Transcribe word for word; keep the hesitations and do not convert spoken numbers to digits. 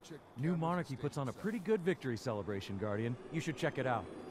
New Monarchy puts on a pretty good victory celebration, Guardian. You should check it out.